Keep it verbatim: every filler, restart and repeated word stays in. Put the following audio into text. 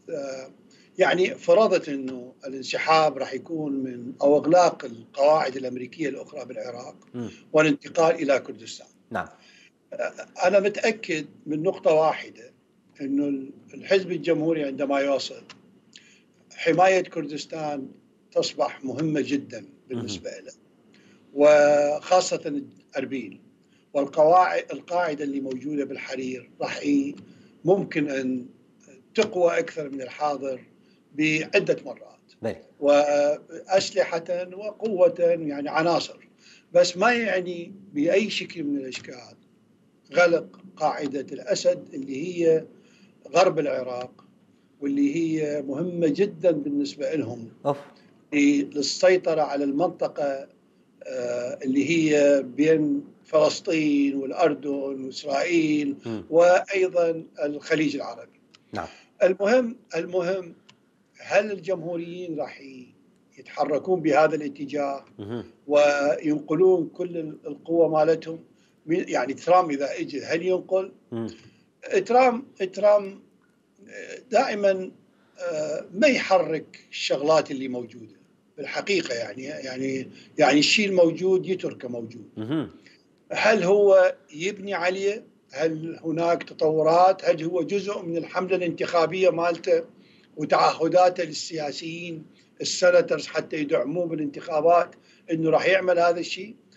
يعني فرضت أنه الانسحاب راح يكون من أو إغلاق القواعد الأمريكية الأخرى بالعراق م. والانتقال إلى كردستان. نعم. أنا متأكد من نقطة واحدة، أنه الحزب الجمهوري عندما يوصل حماية كردستان تصبح مهمة جدا بالنسبة له، وخاصة أربيل والقواعد القاعدة اللي موجودة بالحرير راح ممكن أن تقوى أكثر من الحاضر بعدة مرات بلي. وأسلحة وقوة، يعني عناصر، بس ما يعني بأي شكل من الأشكال غلق قاعدة الأسد اللي هي غرب العراق، واللي هي مهمة جدا بالنسبة لهم أوف. للسيطرة على المنطقة اللي هي بين فلسطين والأردن وإسرائيل م. وأيضا الخليج العربي. نعم. المهم المهم هل الجمهوريين راح يتحركون بهذا الاتجاه م. وينقلون كل القوة مالتهم؟ يعني ترامب إذا اجى هل ينقل؟ م. ترامب ترامب دائما ما يحرك الشغلات اللي موجودة بالحقيقة، يعني يعني يعني الشيء الموجود يتركه موجود. م. هل هو يبني عليه؟ هل هناك تطورات؟ هل هو جزء من الحملة الانتخابية مالته وتعهداته للسياسيين السناترز حتى يدعموه بالانتخابات انه راح يعمل هذا الشيء؟